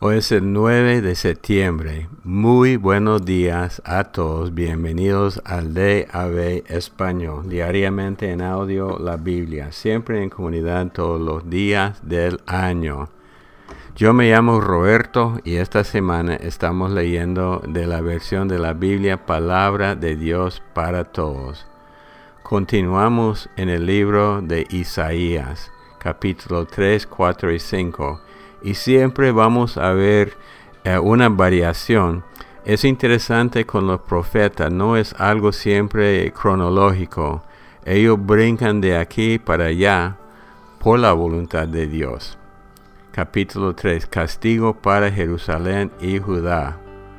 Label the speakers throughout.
Speaker 1: Hoy es el 9 de septiembre. Muy buenos días a todos. Bienvenidos al DAB Español. Diariamente en audio la Biblia. Siempre en comunidad todos los días del año. Yo me llamo Roberto y esta semana estamos leyendo de la versión de la Biblia Palabra de Dios para Todos. Continuamos en el libro de Isaías, capítulo 3, 4 y 5. Y siempre vamos a ver una variación. Es interesante con los profetas, no es algo siempre cronológico. Ellos brincan de aquí para allá por la voluntad de Dios. Capítulo 3. Castigo para Jerusalén y Judá.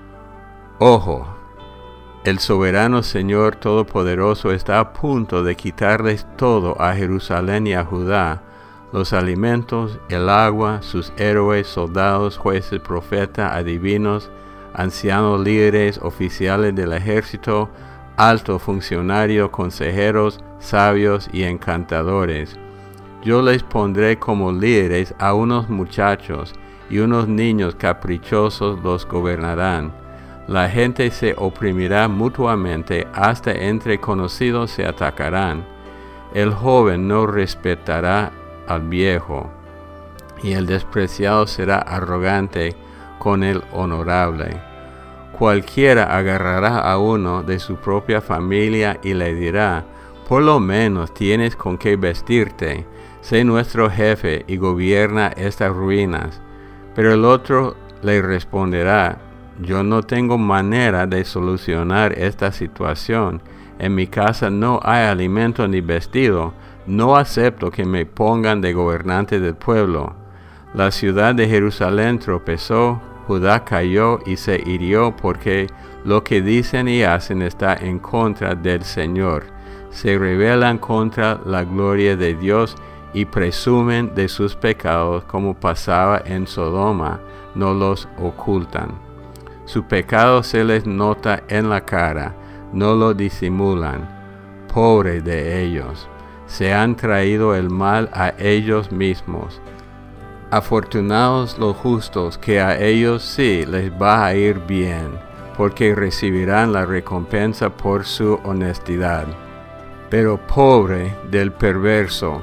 Speaker 1: Ojo, el soberano Señor Todopoderoso está a punto de quitarles todo a Jerusalén y a Judá: los alimentos, el agua, sus héroes, soldados, jueces, profetas, adivinos, ancianos, líderes, oficiales del ejército, altos funcionarios, consejeros, sabios y encantadores. Yo les pondré como líderes a unos muchachos, y unos niños caprichosos los gobernarán. La gente se oprimirá mutuamente, hasta entre conocidos se atacarán. El joven no respetará al viejo, y el despreciado será arrogante con el honorable. Cualquiera agarrará a uno de su propia familia y le dirá: por lo menos tienes con qué vestirte, sé nuestro jefe y gobierna estas ruinas. Pero el otro le responderá: yo no tengo manera de solucionar esta situación. En mi casa no hay alimento ni vestido. No acepto que me pongan de gobernante del pueblo. La ciudad de Jerusalén tropezó, Judá cayó y se hirió, porque lo que dicen y hacen está en contra del Señor. Se rebelan contra la gloria de Dios y presumen de sus pecados, como pasaba en Sodoma, no los ocultan. Su pecado se les nota en la cara, no lo disimulan. Pobre de ellos. Se han traído el mal a ellos mismos. Afortunados los justos, que a ellos sí les va a ir bien, porque recibirán la recompensa por su honestidad. Pero pobre del perverso,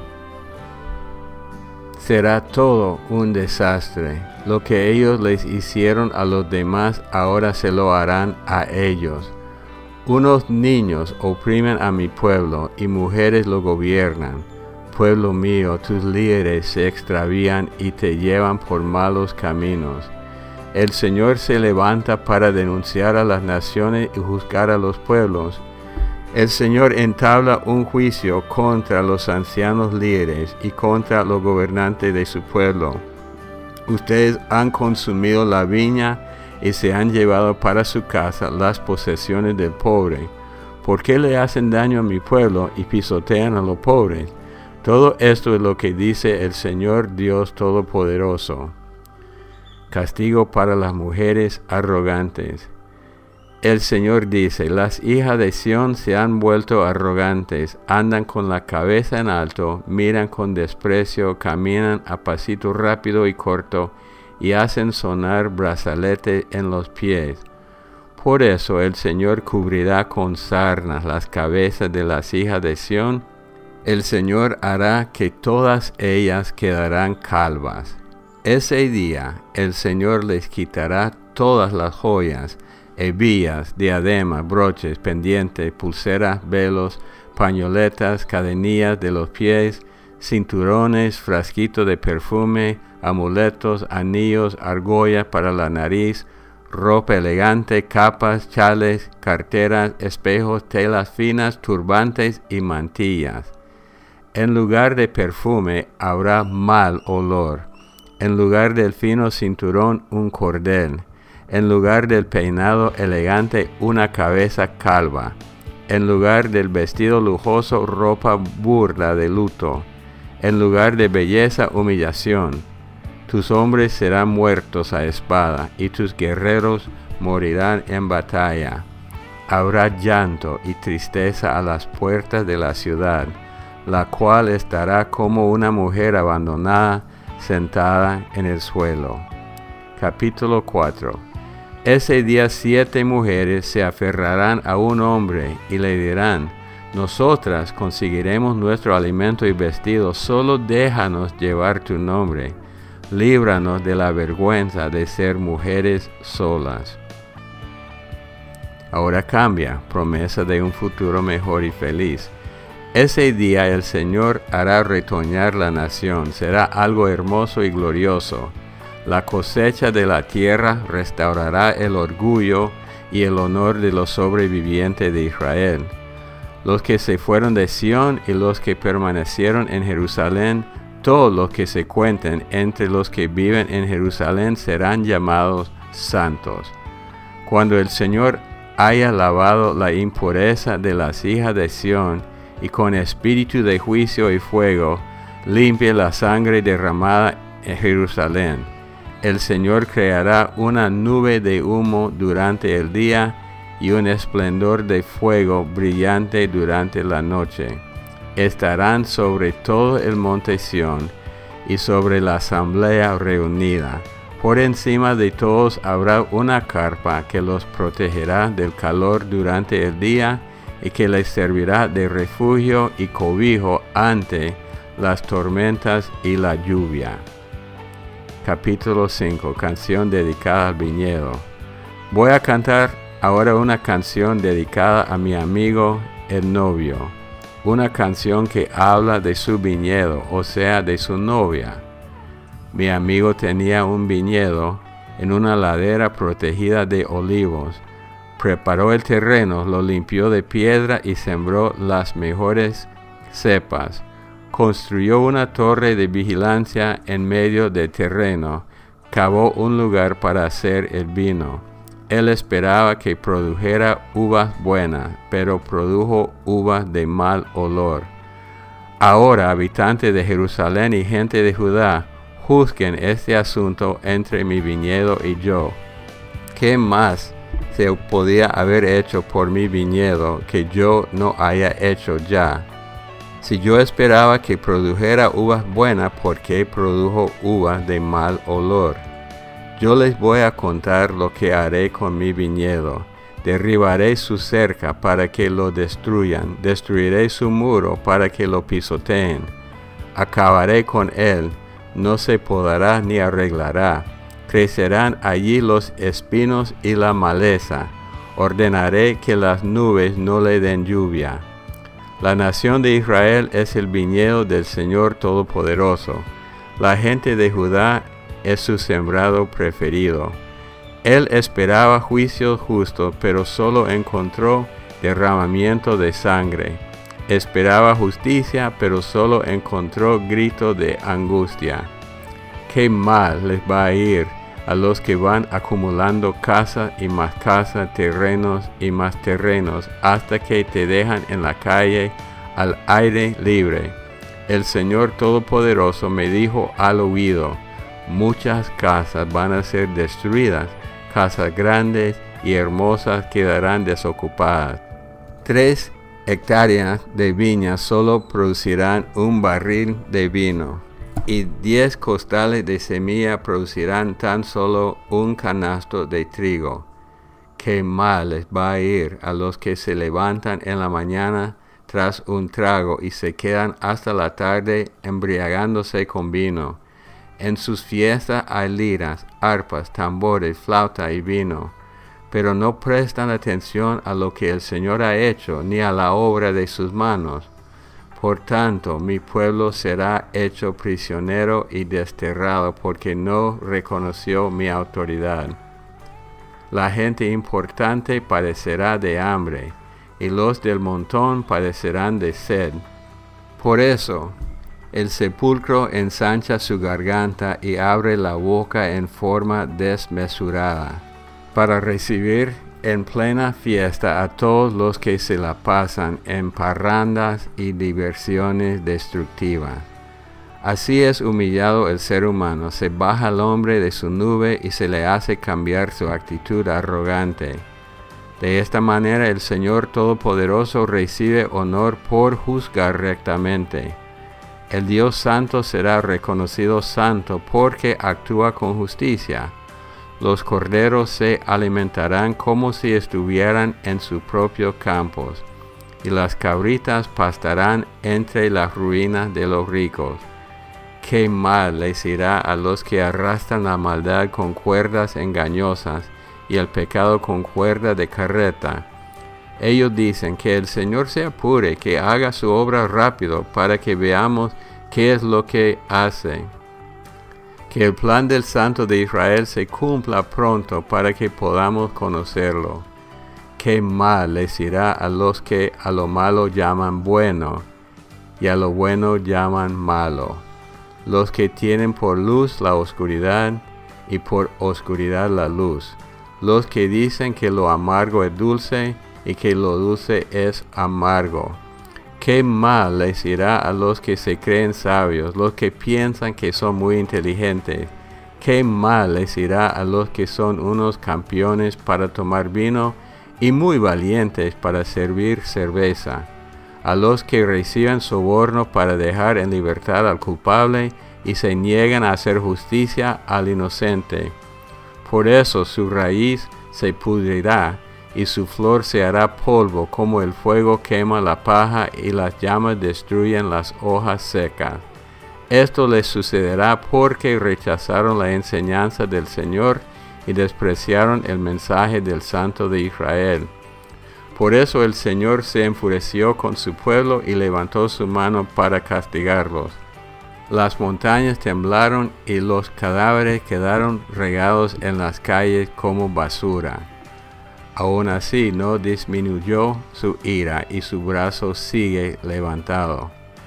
Speaker 1: será todo un desastre. Lo que ellos les hicieron a los demás, ahora se lo harán a ellos. Unos niños oprimen a mi pueblo, y mujeres lo gobiernan. Pueblo mío, tus líderes se extravían y te llevan por malos caminos. El Señor se levanta para denunciar a las naciones y juzgar a los pueblos. El Señor entabla un juicio contra los ancianos líderes y contra los gobernantes de su pueblo. Ustedes han consumido la viña y se han llevado para su casa las posesiones del pobre. ¿Por qué le hacen daño a mi pueblo y pisotean a los pobres? Todo esto es lo que dice el Señor Dios Todopoderoso. Castigo para las mujeres arrogantes. El Señor dice: las hijas de Sión se han vuelto arrogantes, andan con la cabeza en alto, miran con desprecio, caminan a pasito rápido y corto, y hacen sonar brazaletes en los pies. Por eso el Señor cubrirá con sarnas las cabezas de las hijas de Sión. El Señor hará que todas ellas quedarán calvas. Ese día el Señor les quitará todas las joyas, hebillas, diademas, broches, pendientes, pulseras, velos, pañoletas, cadenillas de los pies, cinturones, frasquitos de perfume, amuletos, anillos, argollas para la nariz, ropa elegante, capas, chales, carteras, espejos, telas finas, turbantes y mantillas. En lugar de perfume habrá mal olor. En lugar del fino cinturón, un cordel. En lugar del peinado elegante, una cabeza calva. En lugar del vestido lujoso, ropa burda de luto. En lugar de belleza, humillación. Tus hombres serán muertos a espada, y tus guerreros morirán en batalla. Habrá llanto y tristeza a las puertas de la ciudad, la cual estará como una mujer abandonada, sentada en el suelo. Capítulo 4. Ese día 7 mujeres se aferrarán a un hombre y le dirán: nosotras conseguiremos nuestro alimento y vestido, solo déjanos llevar tu nombre. Líbranos de la vergüenza de ser mujeres solas. Ahora cambia, promesa de un futuro mejor y feliz. Ese día el Señor hará retoñar la nación, será algo hermoso y glorioso. La cosecha de la tierra restaurará el orgullo y el honor de los sobrevivientes de Israel. Los que se fueron de Sión y los que permanecieron en Jerusalén, todos los que se cuenten entre los que viven en Jerusalén serán llamados santos. Cuando el Señor haya lavado la impureza de las hijas de Sión y con espíritu de juicio y fuego limpie la sangre derramada en Jerusalén, el Señor creará una nube de humo durante el día y un esplendor de fuego brillante durante la noche. Estarán sobre todo el monte Sión y sobre la asamblea reunida. Por encima de todos habrá una carpa que los protegerá del calor durante el día y que les servirá de refugio y cobijo ante las tormentas y la lluvia. Capítulo 5. Canción dedicada al viñedo. Voy a cantar ahora una canción dedicada a mi amigo el novio. Una canción que habla de su viñedo, o sea, de su novia. Mi amigo tenía un viñedo en una ladera protegida de olivos. Preparó el terreno, lo limpió de piedra y sembró las mejores cepas. Construyó una torre de vigilancia en medio del terreno, cavó un lugar para hacer el vino. Él esperaba que produjera uvas buenas, pero produjo uvas de mal olor. Ahora, habitantes de Jerusalén y gente de Judá, juzguen este asunto entre mi viñedo y yo. ¿Qué más se podía haber hecho por mi viñedo que yo no haya hecho ya? Si yo esperaba que produjera uvas buenas, ¿por qué produjo uvas de mal olor? Yo les voy a contar lo que haré con mi viñedo. Derribaré su cerca para que lo destruyan. Destruiré su muro para que lo pisoteen. Acabaré con él. No se podará ni arreglará. Crecerán allí los espinos y la maleza. Ordenaré que las nubes no le den lluvia. La nación de Israel es el viñedo del Señor Todopoderoso. La gente de Judá es su sembrado preferido. Él esperaba juicio justo, pero solo encontró derramamiento de sangre. Esperaba justicia, pero solo encontró grito de angustia. Qué mal les va a ir a los que van acumulando casa y más casa, terrenos y más terrenos, hasta que te dejan en la calle al aire libre. El Señor Todopoderoso me dijo al oído: muchas casas van a ser destruidas, casas grandes y hermosas quedarán desocupadas. 3 hectáreas de viña solo producirán un barril de vino, y 10 costales de semilla producirán tan solo un canasto de trigo. Qué mal les va a ir a los que se levantan en la mañana tras un trago y se quedan hasta la tarde embriagándose con vino. En sus fiestas hay liras, arpas, tambores, flauta y vino, pero no prestan atención a lo que el Señor ha hecho, ni a la obra de sus manos. Por tanto, mi pueblo será hecho prisionero y desterrado, porque no reconoció mi autoridad. La gente importante padecerá de hambre, y los del montón padecerán de sed. Por eso, el sepulcro ensancha su garganta y abre la boca en forma desmesurada, para recibir en plena fiesta a todos los que se la pasan en parrandas y diversiones destructivas. Así es humillado el ser humano, se baja el hombre de su nube y se le hace cambiar su actitud arrogante. De esta manera el Señor Todopoderoso recibe honor por juzgar rectamente. El Dios Santo será reconocido santo porque actúa con justicia. Los corderos se alimentarán como si estuvieran en sus propios campos, y las cabritas pastarán entre las ruinas de los ricos. Qué mal les irá a los que arrastran la maldad con cuerdas engañosas y el pecado con cuerda de carreta. Ellos dicen que el Señor se apure, que haga su obra rápido, para que veamos qué es lo que hace. Que el plan del Santo de Israel se cumpla pronto, para que podamos conocerlo. Qué mal les irá a los que a lo malo llaman bueno, y a lo bueno llaman malo. Los que tienen por luz la oscuridad, y por oscuridad la luz. Los que dicen que lo amargo es dulce, y que lo dulce es amargo. Qué mal les irá a los que se creen sabios, los que piensan que son muy inteligentes. Qué mal les irá a los que son unos campeones para tomar vino y muy valientes para servir cerveza. A los que reciben soborno para dejar en libertad al culpable y se niegan a hacer justicia al inocente. Por eso su raíz se pudrirá, y su flor se hará polvo, como el fuego quema la paja y las llamas destruyen las hojas secas. Esto les sucederá porque rechazaron la enseñanza del Señor y despreciaron el mensaje del Santo de Israel. Por eso el Señor se enfureció con su pueblo y levantó su mano para castigarlos. Las montañas temblaron y los cadáveres quedaron regados en las calles como basura. Aún así no disminuyó su ira y su brazo sigue levantado.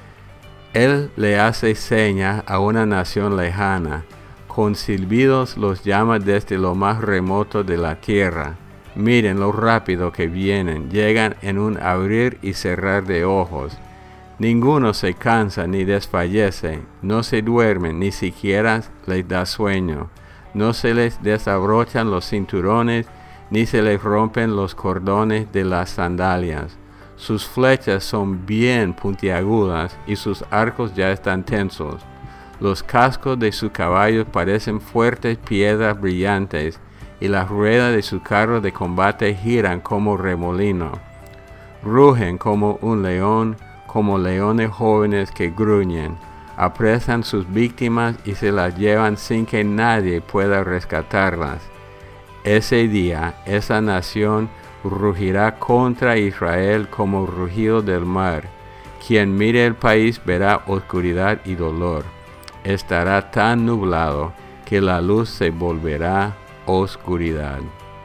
Speaker 1: Él le hace señas a una nación lejana, con silbidos los llama desde lo más remoto de la tierra. Miren lo rápido que vienen, llegan en un abrir y cerrar de ojos. Ninguno se cansa ni desfallece, no se duermen, ni siquiera les da sueño. No se les desabrochan los cinturones, ni se les rompen los cordones de las sandalias. Sus flechas son bien puntiagudas y sus arcos ya están tensos. Los cascos de sus caballos parecen fuertes piedras brillantes, y las ruedas de su carro de combate giran como remolino. Rugen como un león, como leones jóvenes que gruñen. Apresan sus víctimas y se las llevan sin que nadie pueda rescatarlas. Ese día, esa nación rugirá contra Israel como rugido del mar. Quien mire el país verá oscuridad y dolor. Estará tan nublado que la luz se volverá oscuridad.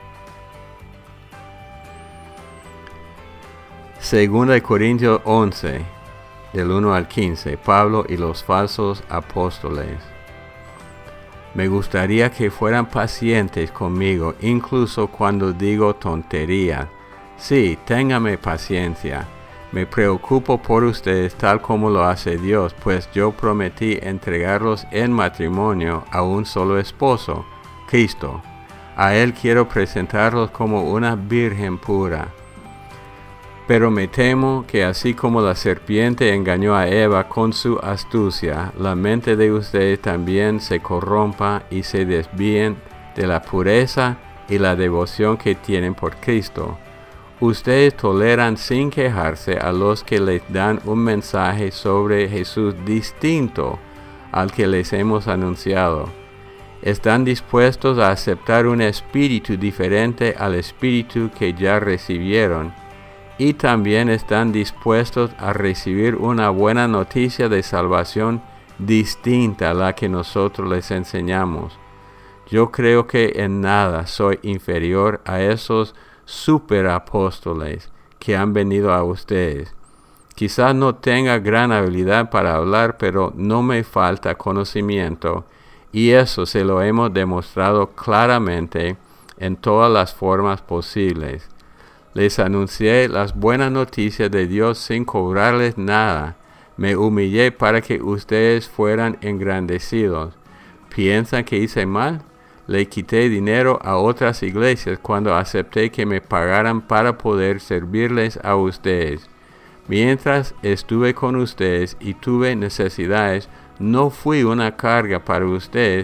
Speaker 1: Segunda de Corintios 11, del 1 al 15, Pablo y los falsos apóstoles. Me gustaría que fueran pacientes conmigo, incluso cuando digo tonterías. Sí, téngame paciencia. Me preocupo por ustedes tal como lo hace Dios, pues yo prometí entregarlos en matrimonio a un solo esposo, Cristo. A Él quiero presentarlos como una virgen pura. Pero me temo que así como la serpiente engañó a Eva con su astucia, la mente de ustedes también se corrompa y se desvíen de la pureza y la devoción que tienen por Cristo. Ustedes toleran sin quejarse a los que les dan un mensaje sobre Jesús distinto al que les hemos anunciado. Están dispuestos a aceptar un espíritu diferente al espíritu que ya recibieron, y también están dispuestos a recibir una buena noticia de salvación distinta a la que nosotros les enseñamos. Yo creo que en nada soy inferior a esos superapóstoles que han venido a ustedes. Quizás no tenga gran habilidad para hablar, pero no me falta conocimiento, y eso se lo hemos demostrado claramente en todas las formas posibles. Les anuncié las buenas noticias de Dios sin cobrarles nada. Me humillé para que ustedes fueran engrandecidos. ¿Piensan que hice mal? Le quité dinero a otras iglesias cuando acepté que me pagaran para poder servirles a ustedes. Mientras estuve con ustedes y tuve necesidades, no fui una carga para ustedes,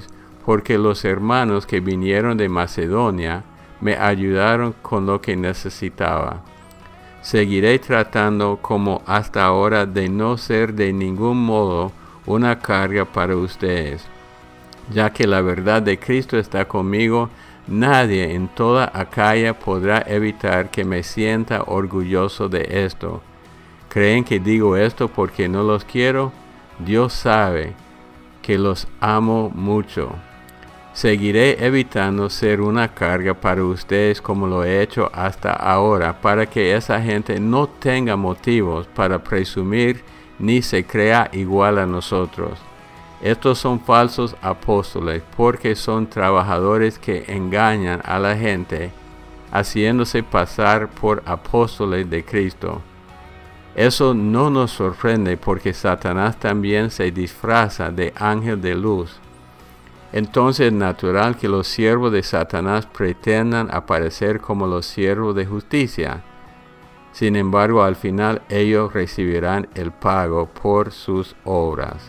Speaker 1: porque los hermanos que vinieron de Macedonia me ayudaron con lo que necesitaba. Seguiré tratando como hasta ahora de no ser de ningún modo una carga para ustedes. Ya que la verdad de Cristo está conmigo, nadie en toda Acaya podrá evitar que me sienta orgulloso de esto. ¿Creen que digo esto porque no los quiero? Dios sabe que los amo mucho. Seguiré evitando ser una carga para ustedes como lo he hecho hasta ahora, para que esa gente no tenga motivos para presumir ni se crea igual a nosotros. Estos son falsos apóstoles porque son trabajadores que engañan a la gente, haciéndose pasar por apóstoles de Cristo. Eso no nos sorprende porque Satanás también se disfraza de ángel de luz. Entonces es natural que los siervos de Satanás pretendan aparecer como los siervos de justicia. Sin embargo, al final ellos recibirán el pago por sus obras.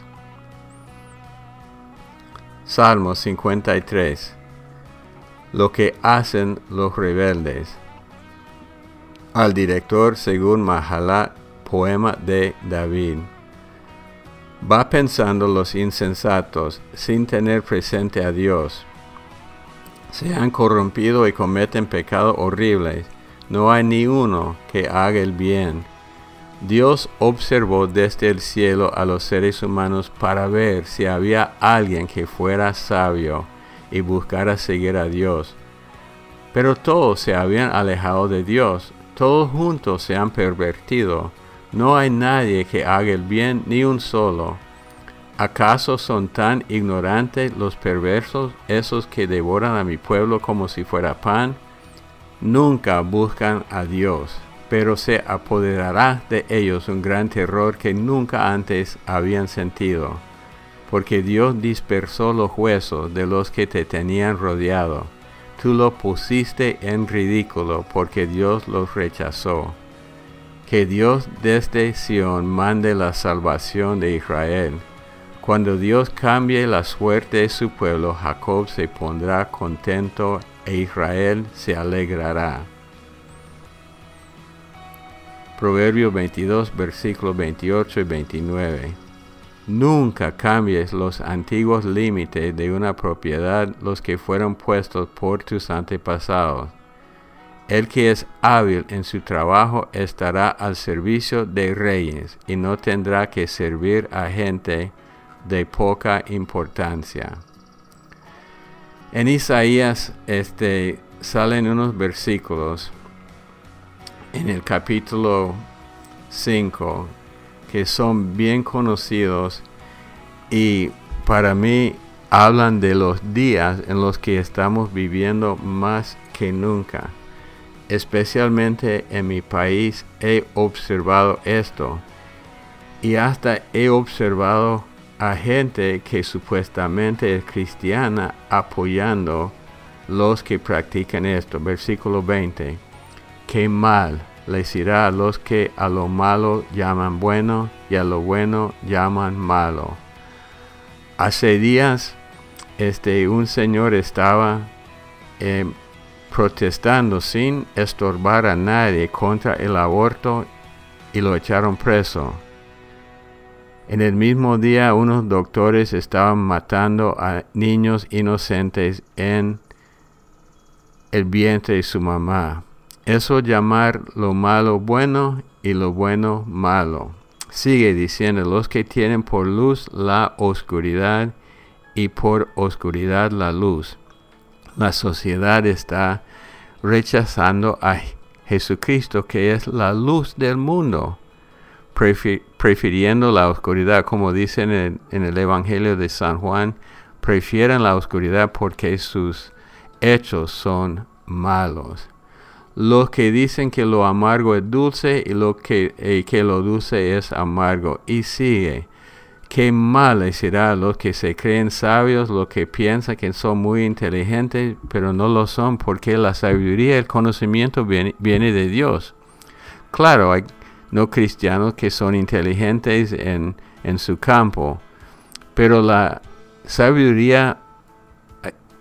Speaker 1: Salmo 53. Lo que hacen los rebeldes. Al director según Mahalat, poema de David. Va pensando los insensatos sin tener presente a Dios. Se han corrompido y cometen pecados horribles. No hay ni uno que haga el bien. Dios observó desde el cielo a los seres humanos para ver si había alguien que fuera sabio y buscara seguir a Dios. Pero todos se habían alejado de Dios, todos juntos se han pervertido. No hay nadie que haga el bien, ni un solo. ¿Acaso son tan ignorantes los perversos, esos que devoran a mi pueblo como si fuera pan? Nunca buscan a Dios, pero se apoderará de ellos un gran terror que nunca antes habían sentido, porque Dios dispersó los huesos de los que te tenían rodeado. Tú lo pusiste en ridículo, porque Dios los rechazó. Que Dios desde Sión mande la salvación de Israel. Cuando Dios cambie la suerte de su pueblo, Jacob se pondrá contento e Israel se alegrará. Proverbios 22, versículos 28 y 29. Nunca cambies los antiguos límites de una propiedad, los que fueron puestos por tus antepasados. El que es hábil en su trabajo estará al servicio de reyes y no tendrá que servir a gente de poca importancia. En Isaías salen unos versículos en el capítulo 5 que son bien conocidos y para mí hablan de los días en los que estamos viviendo más que nunca. Especialmente en mi país he observado esto y hasta he observado a gente que supuestamente es cristiana apoyando los que practican esto. Versículo 20. Qué mal les irá a los que a lo malo llaman bueno y a lo bueno llaman malo. Hace días un señor estaba protestando sin estorbar a nadie contra el aborto y lo echaron preso. En el mismo día unos doctores estaban matando a niños inocentes en el vientre de su mamá. Eso llamar lo malo bueno y lo bueno malo. Sigue diciendo, los que tienen por luz la oscuridad y por oscuridad la luz. La sociedad está rechazando a Jesucristo, que es la luz del mundo, prefiriendo la oscuridad, como dicen en el Evangelio de San Juan, prefieren la oscuridad porque sus hechos son malos. Los que dicen que lo amargo es dulce y que lo dulce es amargo. Y sigue. Qué mal les será a los que se creen sabios, los que piensan que son muy inteligentes, pero no lo son, porque la sabiduría y el conocimiento viene de Dios. Claro, hay no cristianos que son inteligentes en su campo, pero la sabiduría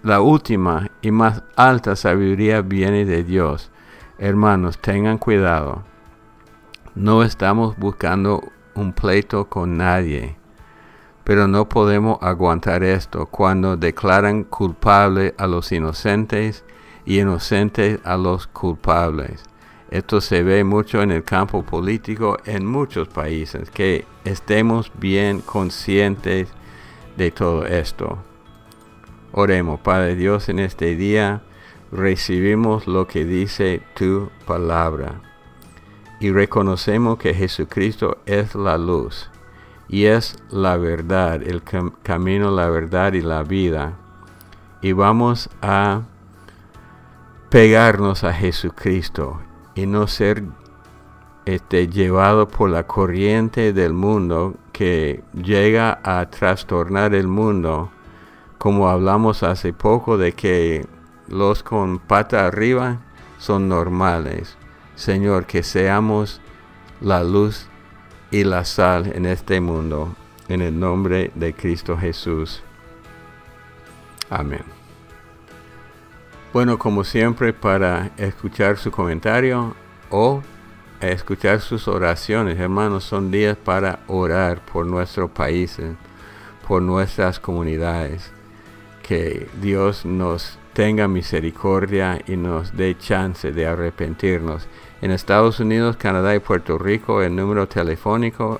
Speaker 1: la última y más alta sabiduría viene de Dios. Hermanos, tengan cuidado. No estamos buscando un pleito con nadie, pero no podemos aguantar esto cuando declaran culpable a los inocentes y inocentes a los culpables. Esto se ve mucho en el campo político en muchos países, que estemos bien conscientes de todo esto. Oremos. Padre Dios, en este día recibimos lo que dice tu palabra y reconocemos que Jesucristo es la luz y es la verdad, el camino, la verdad y la vida. Y vamos a pegarnos a Jesucristo y no ser llevado por la corriente del mundo que llega a trastornar el mundo, como hablamos hace poco de que los con pata arriba son normales. Señor, que seamos la luz y la sal en este mundo, en el nombre de Cristo Jesús. Amén. Bueno, como siempre, para escuchar su comentario o escuchar sus oraciones, hermanos, son días para orar por nuestros países, por nuestras comunidades. Que Dios nos tenga misericordia y nos dé chance de arrepentirnos. En Estados Unidos, Canadá y Puerto Rico, el número telefónico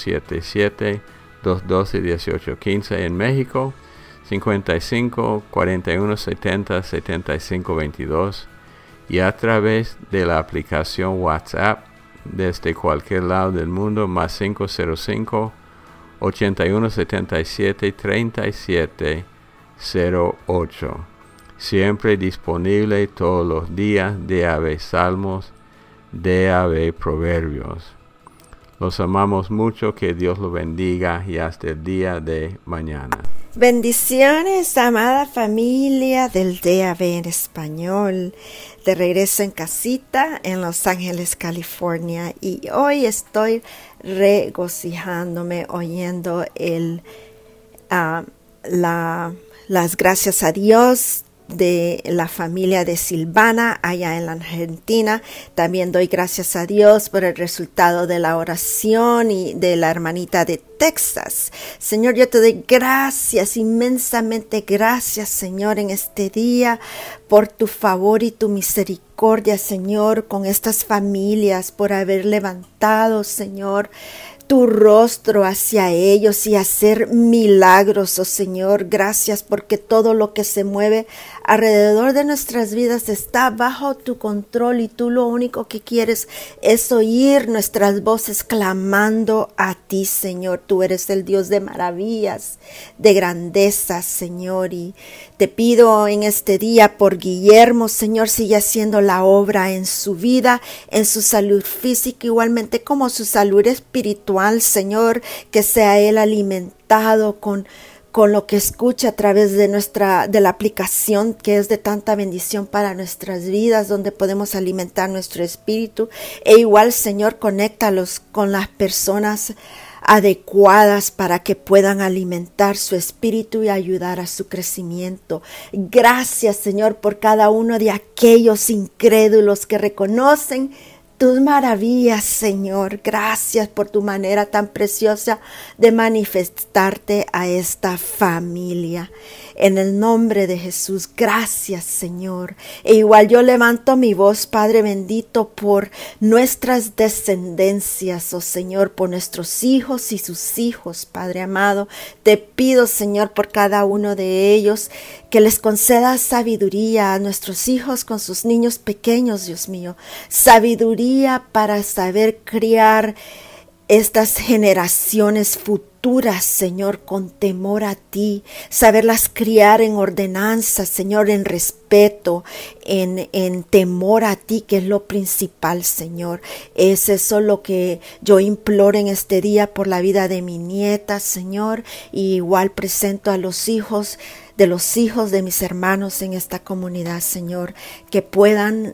Speaker 1: 877-212-1815. En México, 55-41-70-75-22. Y a través de la aplicación WhatsApp, desde cualquier lado del mundo, más 505-81-77-37. 08. Siempre disponible todos los días. DAB Salmos, DAB Proverbios. Los amamos mucho, que Dios los bendiga y hasta el día de mañana.
Speaker 2: Bendiciones, amada familia del DAB en español. De regreso en casita en Los Ángeles, California, y hoy estoy regocijándome oyendo las gracias a Dios de la familia de Silvana allá en la Argentina. También doy gracias a Dios por el resultado de la oración y de la hermanita de Texas. Señor, yo te doy gracias, inmensamente gracias, Señor, en este día por tu favor y tu misericordia, Señor, con estas familias, por haber levantado, Señor, tu rostro hacia ellos y hacer milagros, oh Señor. Gracias porque todo lo que se mueve alrededor de nuestras vidas está bajo tu control y tú lo único que quieres es oír nuestras voces clamando a ti, Señor. Tú eres el Dios de maravillas, de grandezas, Señor, y te pido en este día por Guillermo, Señor, sigue haciendo la obra en su vida, en su salud física, igualmente como su salud espiritual, Señor, que sea él alimentado con lo que escucha a través de la aplicación que es de tanta bendición para nuestras vidas, donde podemos alimentar nuestro espíritu. E igual, Señor, conéctalos con las personas adecuadas para que puedan alimentar su espíritu y ayudar a su crecimiento. Gracias, Señor, por cada uno de aquellos incrédulos que reconocen tus maravillas, Señor. Gracias por tu manera tan preciosa de manifestarte a esta familia. En el nombre de Jesús, gracias, Señor. E igual yo levanto mi voz, Padre bendito, por nuestras descendencias, oh Señor, por nuestros hijos y sus hijos, Padre amado. Te pido, Señor, por cada uno de ellos, que les conceda sabiduría a nuestros hijos con sus niños pequeños, Dios mío. Sabiduría para saber criar estas generaciones futuras, Señor, con temor a ti, saberlas criar en ordenanza, Señor, en respeto, en temor a ti, que es lo principal, Señor. Es eso lo que yo imploro en este día por la vida de mi nieta, Señor, y igual presento a los hijos de mis hermanos en esta comunidad, Señor, que puedan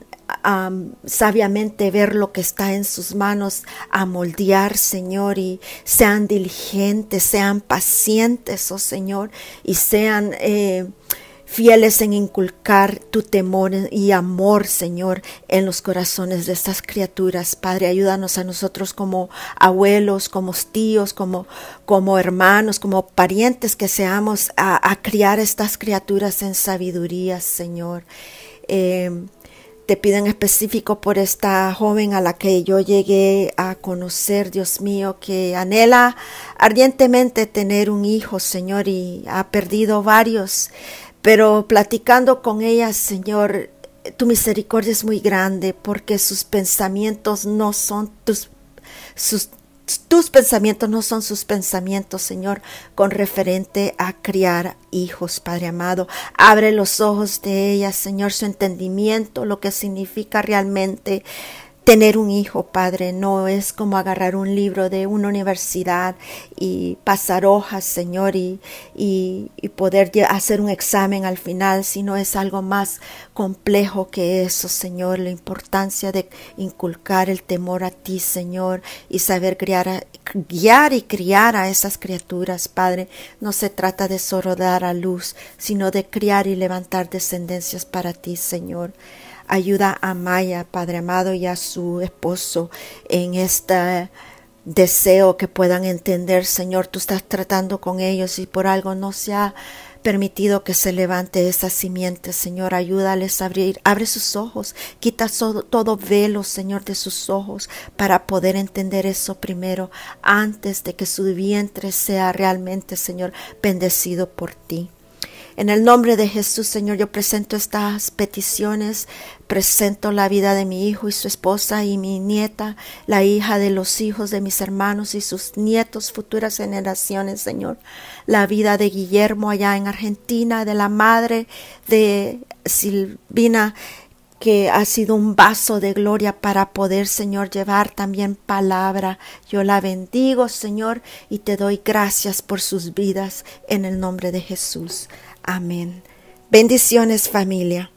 Speaker 2: sabiamente ver lo que está en sus manos, a moldear, Señor, y sean diligentes, sean pacientes, oh Señor, y sean fieles en inculcar tu temor y amor, Señor, en los corazones de estas criaturas. Padre, ayúdanos a nosotros como abuelos, como tíos, como hermanos, como parientes, que seamos a criar estas criaturas en sabiduría, Señor. Te pido en específico por esta joven a la que yo llegué a conocer, Dios mío, que anhela ardientemente tener un hijo, Señor, y ha perdido varios. Pero platicando con ella, Señor, tu misericordia es muy grande, porque sus pensamientos no son tus pensamientos no son sus pensamientos, Señor, con referente a criar hijos, Padre amado. Abre los ojos de ella, Señor, su entendimiento, lo que significa realmente tener un hijo, Padre. No es como agarrar un libro de una universidad y pasar hojas, Señor, y poder hacer un examen al final, sino es algo más complejo que eso, Señor. La importancia de inculcar el temor a ti, Señor, y saber guiar y criar a esas criaturas, Padre. No se trata de solo dar a luz, sino de criar y levantar descendencias para ti, Señor. Ayuda a Maya, Padre amado, y a su esposo en este deseo que puedan entender, Señor, tú estás tratando con ellos y por algo no se ha permitido que se levante esa simiente, Señor. Ayúdales a abre sus ojos, quita todo velo, Señor, de sus ojos para poder entender eso primero, antes de que su vientre sea realmente, Señor, bendecido por ti. En el nombre de Jesús, Señor, yo presento estas peticiones, presento la vida de mi hijo y su esposa y mi nieta, la hija de los hijos de mis hermanos y sus nietos, futuras generaciones, Señor. La vida de Guillermo allá en Argentina, de la madre de Silvina, que ha sido un vaso de gloria para poder, Señor, llevar también palabra. Yo la bendigo, Señor, y te doy gracias por sus vidas en el nombre de Jesús. Amén. Bendiciones, familia.